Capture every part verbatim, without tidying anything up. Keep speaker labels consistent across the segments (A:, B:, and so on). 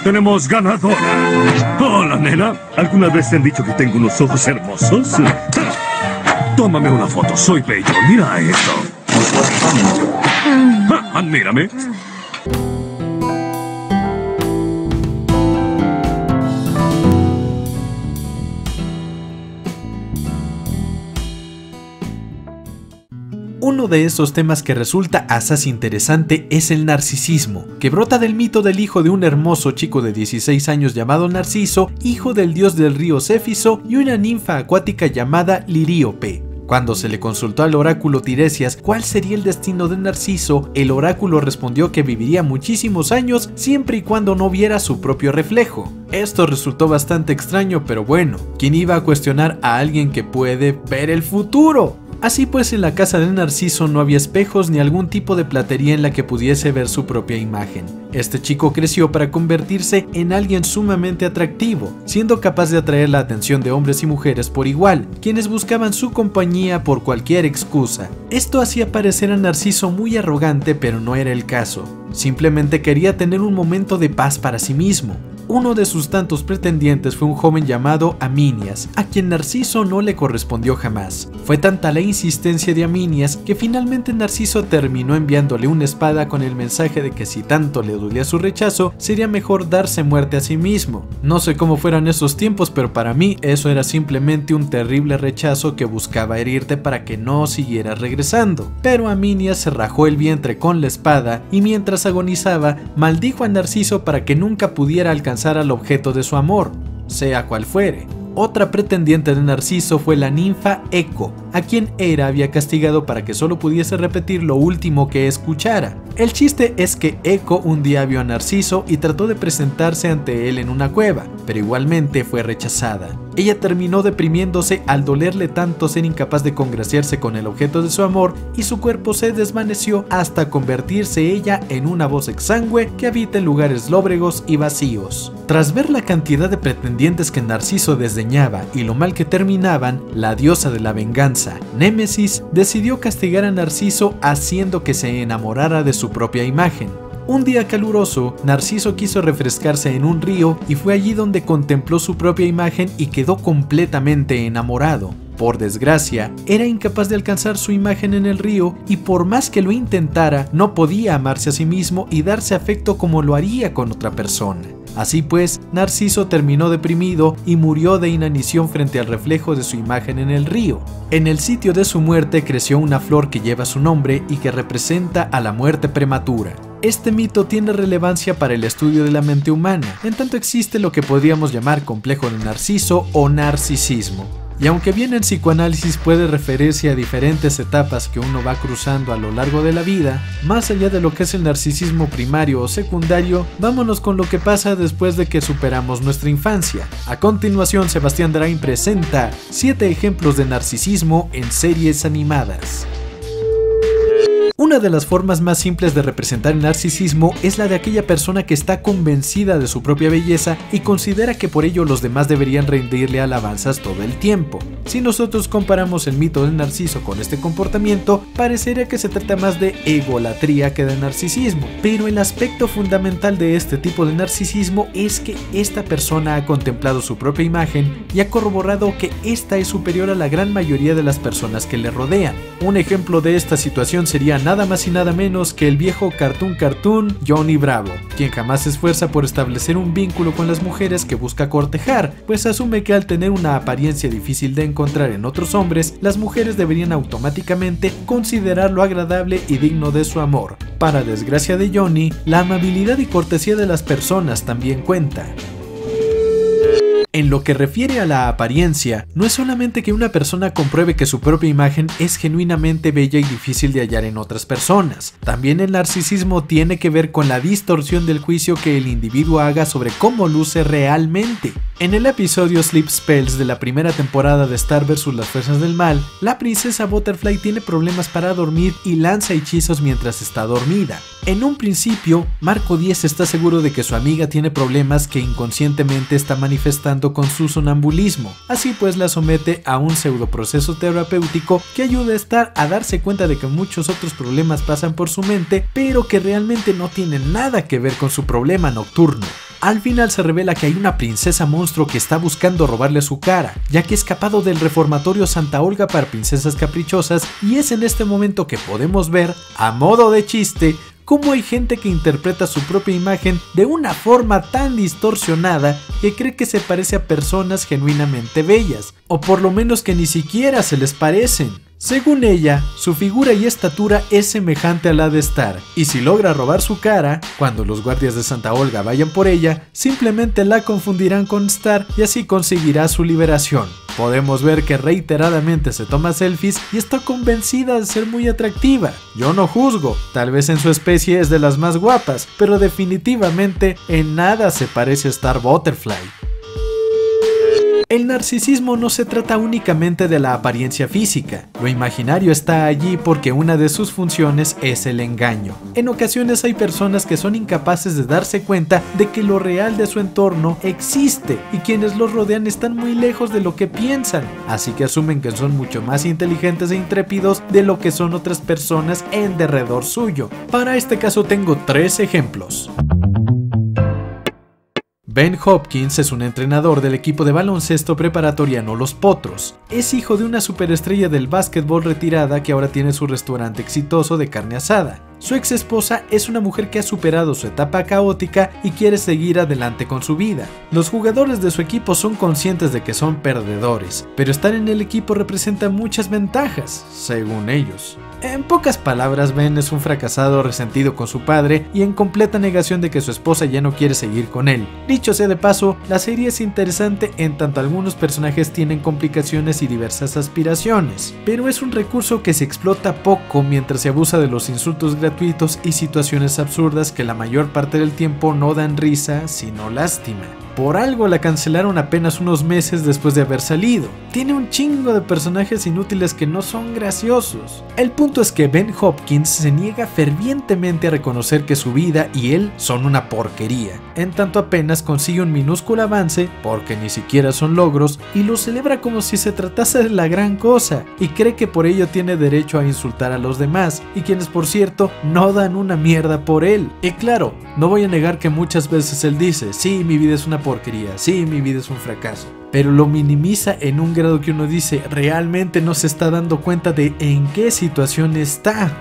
A: Tenemos ganadora. Hola, nena. ¿Alguna vez te han dicho que tengo unos ojos hermosos? Tómame una foto, soy bello. Mira esto. Ah, admírame.
B: Uno de esos temas que resulta asaz interesante es el narcisismo, que brota del mito del hijo de un hermoso chico de dieciséis años llamado Narciso, hijo del dios del río Céfiso y una ninfa acuática llamada Liríope. Cuando se le consultó al oráculo Tiresias cuál sería el destino de Narciso, el oráculo respondió que viviría muchísimos años siempre y cuando no viera su propio reflejo. Esto resultó bastante extraño, pero bueno, ¿quién iba a cuestionar a alguien que puede ver el futuro? Así pues, en la casa de Narciso no había espejos ni algún tipo de platería en la que pudiese ver su propia imagen. Este chico creció para convertirse en alguien sumamente atractivo, siendo capaz de atraer la atención de hombres y mujeres por igual, quienes buscaban su compañía por cualquier excusa. Esto hacía parecer a Narciso muy arrogante, pero no era el caso. Simplemente quería tener un momento de paz para sí mismo. Uno de sus tantos pretendientes fue un joven llamado Aminias, a quien Narciso no le correspondió jamás. Fue tanta la insistencia de Aminias que finalmente Narciso terminó enviándole una espada con el mensaje de que si tanto le dolía su rechazo, sería mejor darse muerte a sí mismo. No sé cómo fueran esos tiempos, pero para mí eso era simplemente un terrible rechazo que buscaba herirte para que no siguieras regresando. Pero Aminias se rajó el vientre con la espada y mientras agonizaba, maldijo a Narciso para que nunca pudiera alcanzar al objeto de su amor, sea cual fuere. Otra pretendiente de Narciso fue la ninfa Eco, a quien Hera había castigado para que solo pudiese repetir lo último que escuchara. El chiste es que Eco un día vio a Narciso y trató de presentarse ante él en una cueva, pero igualmente fue rechazada. Ella terminó deprimiéndose al dolerle tanto ser incapaz de congraciarse con el objeto de su amor y su cuerpo se desvaneció hasta convertirse ella en una voz exangüe que habita en lugares lóbregos y vacíos. Tras ver la cantidad de pretendientes que Narciso desdeñaba y lo mal que terminaban, la diosa de la venganza, Némesis, decidió castigar a Narciso haciendo que se enamorara de su propia imagen. Un día caluroso, Narciso quiso refrescarse en un río y fue allí donde contempló su propia imagen y quedó completamente enamorado. Por desgracia, era incapaz de alcanzar su imagen en el río y por más que lo intentara, no podía amarse a sí mismo y darse afecto como lo haría con otra persona. Así pues, Narciso terminó deprimido y murió de inanición frente al reflejo de su imagen en el río. En el sitio de su muerte creció una flor que lleva su nombre y que representa a la muerte prematura. Este mito tiene relevancia para el estudio de la mente humana, en tanto existe lo que podríamos llamar complejo de Narciso o narcisismo. Y aunque bien el psicoanálisis puede referirse a diferentes etapas que uno va cruzando a lo largo de la vida, más allá de lo que es el narcisismo primario o secundario, vámonos con lo que pasa después de que superamos nuestra infancia. A continuación, Sebastián Drain presenta siete ejemplos de narcisismo en series animadas. Una de las formas más simples de representar el narcisismo es la de aquella persona que está convencida de su propia belleza y considera que por ello los demás deberían rendirle alabanzas todo el tiempo. Si nosotros comparamos el mito del Narciso con este comportamiento, parecería que se trata más de egolatría que de narcisismo, pero el aspecto fundamental de este tipo de narcisismo es que esta persona ha contemplado su propia imagen y ha corroborado que esta es superior a la gran mayoría de las personas que le rodean. Un ejemplo de esta situación sería nada más y nada menos que el viejo cartoon cartoon Johnny Bravo, quien jamás se esfuerza por establecer un vínculo con las mujeres que busca cortejar, pues asume que al tener una apariencia difícil de encontrar en otros hombres, las mujeres deberían automáticamente considerarlo agradable y digno de su amor. Para desgracia de Johnny, la amabilidad y cortesía de las personas también cuenta. En lo que refiere a la apariencia, no es solamente que una persona compruebe que su propia imagen es genuinamente bella y difícil de hallar en otras personas. También el narcisismo tiene que ver con la distorsión del juicio que el individuo haga sobre cómo luce realmente. En el episodio Sleep Spells de la primera temporada de Star versus las Fuerzas del Mal, la princesa Butterfly tiene problemas para dormir y lanza hechizos mientras está dormida. En un principio, Marco diez está seguro de que su amiga tiene problemas que inconscientemente está manifestando con su sonambulismo. Así pues la somete a un pseudo proceso terapéutico que ayuda a estar a darse cuenta de que muchos otros problemas pasan por su mente, pero que realmente no tienen nada que ver con su problema nocturno. Al final se revela que hay una princesa monstruo que está buscando robarle su cara, ya que ha escapado del reformatorio Santa Olga para princesas caprichosas, y es en este momento que podemos ver, a modo de chiste, cómo hay gente que interpreta su propia imagen de una forma tan distorsionada que cree que se parece a personas genuinamente bellas, o por lo menos que ni siquiera se les parecen. Según ella, su figura y estatura es semejante a la de Star, y si logra robar su cara, cuando los guardias de Santa Olga vayan por ella, simplemente la confundirán con Star y así conseguirá su liberación. Podemos ver que reiteradamente se toma selfies y está convencida de ser muy atractiva. Yo no juzgo, tal vez en su especie es de las más guapas, pero definitivamente en nada se parece a Star Butterfly. El narcisismo no se trata únicamente de la apariencia física, lo imaginario está allí porque una de sus funciones es el engaño. En ocasiones hay personas que son incapaces de darse cuenta de que lo real de su entorno existe y quienes los rodean están muy lejos de lo que piensan, así que asumen que son mucho más inteligentes e intrépidos de lo que son otras personas en derredor suyo. Para este caso tengo tres ejemplos. Ben Hopkins es un entrenador del equipo de baloncesto preparatoriano Los Potros. Es hijo de una superestrella del básquetbol retirada que ahora tiene su restaurante exitoso de carne asada. Su ex esposa es una mujer que ha superado su etapa caótica y quiere seguir adelante con su vida. Los jugadores de su equipo son conscientes de que son perdedores, pero estar en el equipo representa muchas ventajas, según ellos. En pocas palabras, Ben es un fracasado resentido con su padre y en completa negación de que su esposa ya no quiere seguir con él. Dicho sea de paso, la serie es interesante en tanto algunos personajes tienen complicaciones y diversas aspiraciones, pero es un recurso que se explota poco mientras se abusa de los insultos gratuitos y situaciones absurdas que la mayor parte del tiempo no dan risa, sino lástima. Por algo la cancelaron apenas unos meses después de haber salido. Tiene un chingo de personajes inútiles que no son graciosos. El punto es que Ben Hopkins se niega fervientemente a reconocer que su vida y él son una porquería, en tanto apenas consigue un minúsculo avance, porque ni siquiera son logros, y lo celebra como si se tratase de la gran cosa, y cree que por ello tiene derecho a insultar a los demás, y quienes por cierto no dan una mierda por él. Y claro, no voy a negar que muchas veces él dice, sí, mi vida es una porquería, sí, mi vida es un fracaso, pero lo minimiza en un grado que uno dice, realmente no se está dando cuenta de en qué situación está.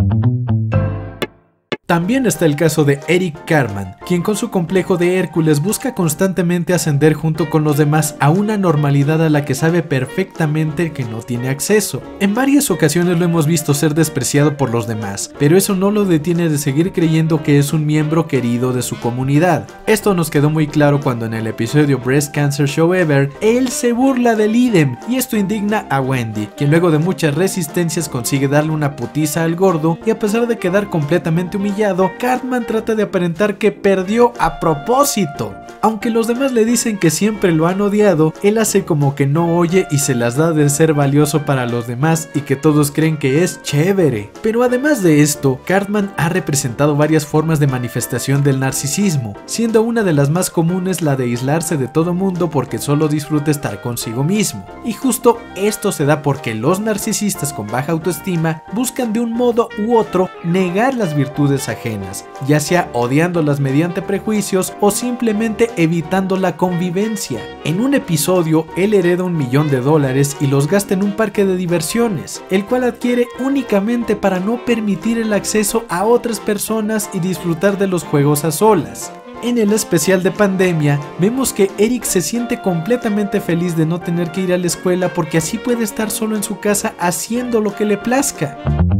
B: También está el caso de Eric Cartman, quien con su complejo de Hércules busca constantemente ascender junto con los demás a una normalidad a la que sabe perfectamente que no tiene acceso. En varias ocasiones lo hemos visto ser despreciado por los demás, pero eso no lo detiene de seguir creyendo que es un miembro querido de su comunidad. Esto nos quedó muy claro cuando en el episodio Breast Cancer Show Ever, él se burla del idem, y esto indigna a Wendy, quien luego de muchas resistencias consigue darle una putiza al gordo, y a pesar de quedar completamente humillado, Cartman trata de aparentar que perdió a propósito. Aunque los demás le dicen que siempre lo han odiado, él hace como que no oye y se las da de ser valioso para los demás y que todos creen que es chévere. Pero además de esto, Cartman ha representado varias formas de manifestación del narcisismo, siendo una de las más comunes la de aislarse de todo mundo porque solo disfruta estar consigo mismo. Y justo esto se da porque los narcisistas con baja autoestima buscan de un modo u otro negar las virtudes ajenas, ya sea odiándolas mediante prejuicios o simplemente evitando la convivencia. En un episodio, él hereda un millón de dólares y los gasta en un parque de diversiones, el cual adquiere únicamente para no permitir el acceso a otras personas y disfrutar de los juegos a solas. En el especial de pandemia, vemos que Eric se siente completamente feliz de no tener que ir a la escuela porque así puede estar solo en su casa haciendo lo que le plazca.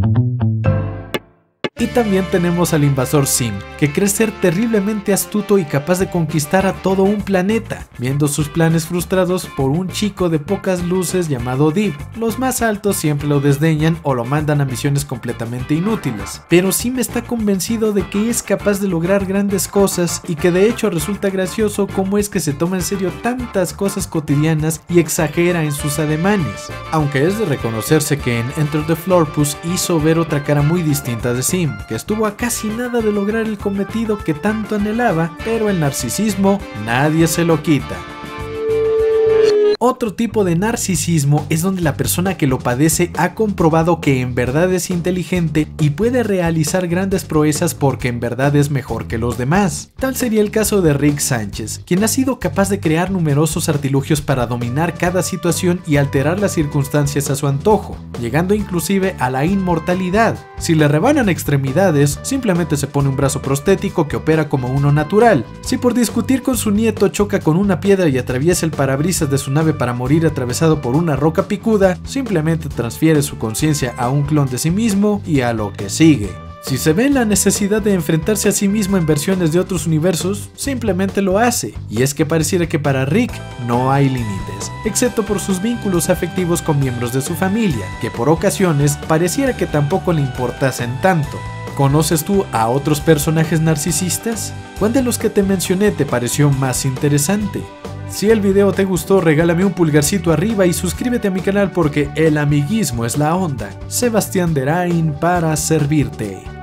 B: Y también tenemos al invasor Sim, que cree ser terriblemente astuto y capaz de conquistar a todo un planeta, viendo sus planes frustrados por un chico de pocas luces llamado Deep. Los más altos siempre lo desdeñan o lo mandan a misiones completamente inútiles, pero Sim está convencido de que es capaz de lograr grandes cosas y que de hecho resulta gracioso cómo es que se toma en serio tantas cosas cotidianas y exagera en sus ademanes. Aunque es de reconocerse que en Enter the Florpus hizo ver otra cara muy distinta de Sim, que estuvo a casi nada de lograr el cometido que tanto anhelaba, pero el narcisismo nadie se lo quita. Otro tipo de narcisismo es donde la persona que lo padece ha comprobado que en verdad es inteligente y puede realizar grandes proezas porque en verdad es mejor que los demás. Tal sería el caso de Rick Sánchez, quien ha sido capaz de crear numerosos artilugios para dominar cada situación y alterar las circunstancias a su antojo, llegando inclusive a la inmortalidad. Si le rebanan extremidades, simplemente se pone un brazo prostético que opera como uno natural. Si por discutir con su nieto choca con una piedra y atraviesa el parabrisas de su nave para morir atravesado por una roca picuda, simplemente transfiere su conciencia a un clon de sí mismo y a lo que sigue. Si se ve en la necesidad de enfrentarse a sí mismo en versiones de otros universos, simplemente lo hace. Y es que pareciera que para Rick no hay límites, excepto por sus vínculos afectivos con miembros de su familia, que por ocasiones pareciera que tampoco le importasen tanto. ¿Conoces tú a otros personajes narcisistas? ¿Cuál de los que te mencioné te pareció más interesante? Si el video te gustó, regálame un pulgarcito arriba y suscríbete a mi canal porque el amiguismo es la onda. Sebastián Derain para servirte.